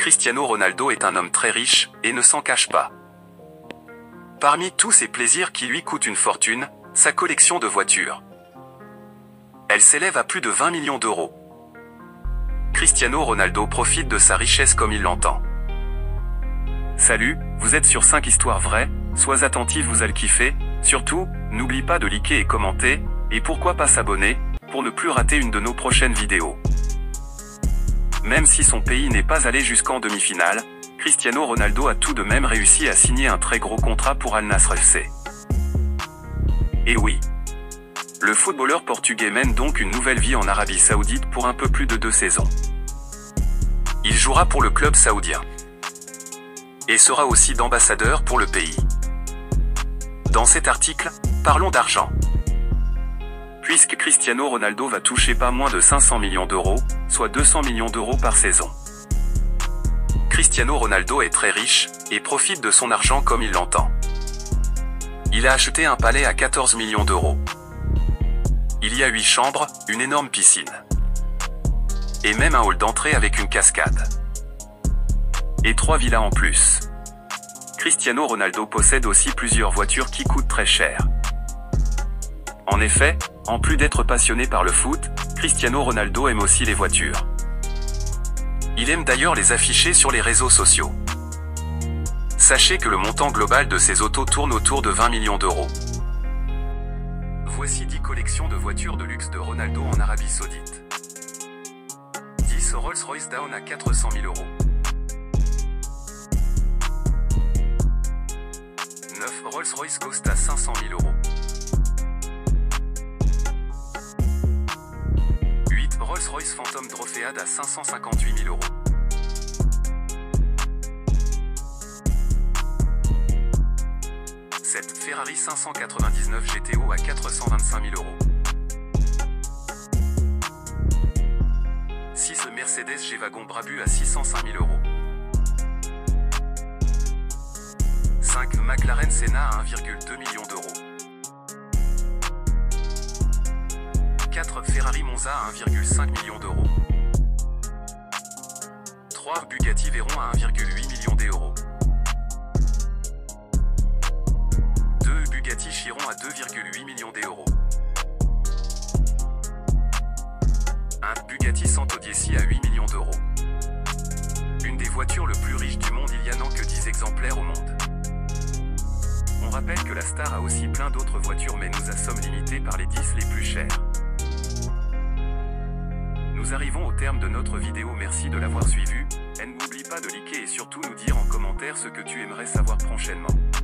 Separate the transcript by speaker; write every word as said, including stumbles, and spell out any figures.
Speaker 1: Cristiano Ronaldo est un homme très riche, et ne s'en cache pas. Parmi tous ces plaisirs qui lui coûtent une fortune, sa collection de voitures. Elle s'élève à plus de vingt millions d'euros. Cristiano Ronaldo profite de sa richesse comme il l'entend. Salut, vous êtes sur cinq histoires vraies, sois attentif, vous allez kiffer. Surtout, n'oublie pas de liker et commenter, et pourquoi pas s'abonner, pour ne plus rater une de nos prochaines vidéos. Même si son pays n'est pas allé jusqu'en demi-finale, Cristiano Ronaldo a tout de même réussi à signer un très gros contrat pour Al Nassr F C. Et oui, le footballeur portugais mène donc une nouvelle vie en Arabie Saoudite pour un peu plus de deux saisons. Il jouera pour le club saoudien. Et sera aussi d'ambassadeur pour le pays. Dans cet article, parlons d'argent. Puisque Cristiano Ronaldo va toucher pas moins de cinq cents millions d'euros, soit deux cents millions d'euros par saison. Cristiano Ronaldo est très riche, et profite de son argent comme il l'entend. Il a acheté un palais à quatorze millions d'euros. Il y a huit chambres, une énorme piscine. Et même un hall d'entrée avec une cascade. Et trois villas en plus. Cristiano Ronaldo possède aussi plusieurs voitures qui coûtent très cher. En effet, en plus d'être passionné par le foot, Cristiano Ronaldo aime aussi les voitures. Il aime d'ailleurs les afficher sur les réseaux sociaux. Sachez que le montant global de ces autos tourne autour de vingt millions d'euros. Voici dix collections de voitures de luxe de Ronaldo en Arabie Saoudite. dix Rolls-Royce Dawn à quatre cent mille euros. neuf Rolls-Royce Ghost à cinq cent mille euros. huit Rolls-Royce Phantom Drofead à cinq cent cinquante-huit mille euros. sept Ferrari cinq cent quatre-vingt-dix-neuf G T O à quatre cent vingt-cinq mille euros. six Mercedes G-Wagon Brabus à six cent cinq mille euros. cinq McLaren Senna à un virgule deux million d'euros. quatre Ferrari Monza à un virgule cinq million d'euros. trois Bugatti Veyron à un virgule huit million d'euros. deux Bugatti Chiron à deux virgule huit millions d'euros. un Bugatti Santodieci à huit millions d'euros. Une des voitures le plus riches du monde, il y a non que dix exemplaires au monde. On rappelle que la star a aussi plein d'autres voitures, mais nous sommes limités par les dix les plus chères. Nous arrivons au terme de notre vidéo, merci de l'avoir suivi. Et n'oublie pas de liker et surtout nous dire en commentaire ce que tu aimerais savoir prochainement.